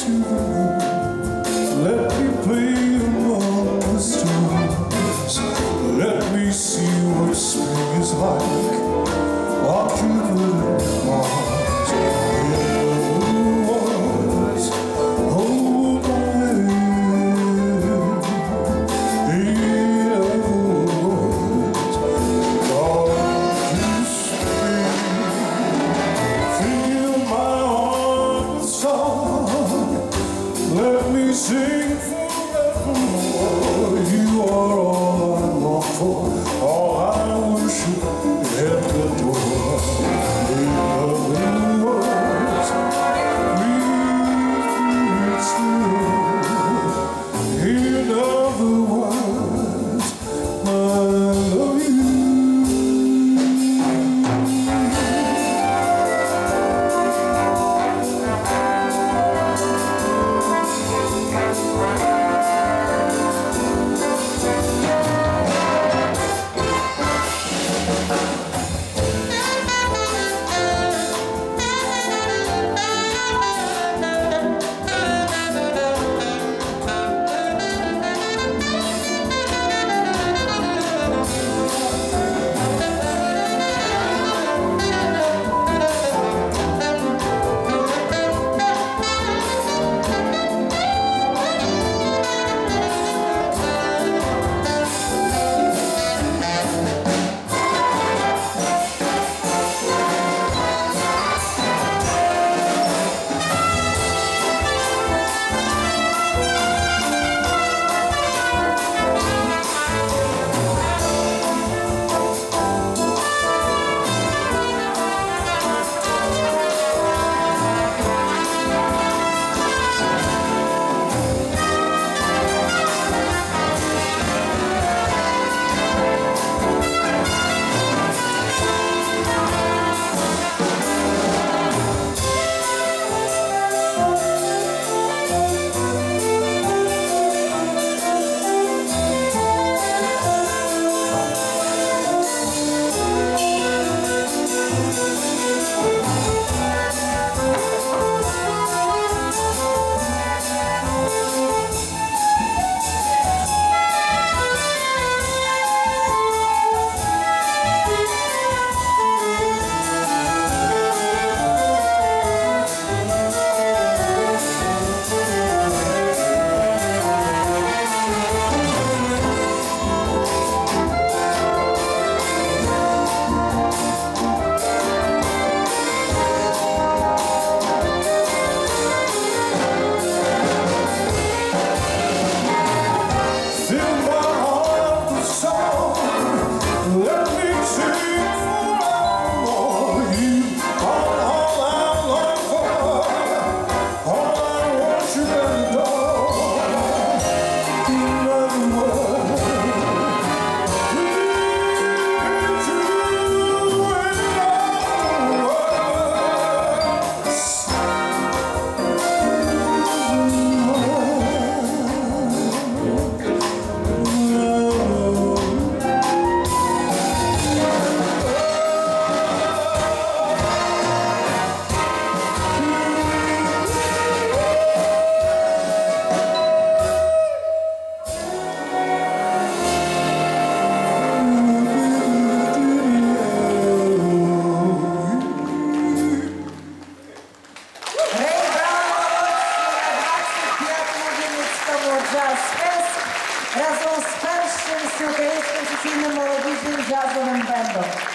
to the moon. Let me play among the stars. Let me see what spring is like on Jupiter and Mars. In other words, hold my hand. In other words, come to spring. Fill my heart with song. Let me sing forevermore. You are all I long for, all I worship and adore. In other words, please be true. In other words, I love you. Джаз-фест разом з першим всеукраїнським сесійним молодіжним джазовим бендом.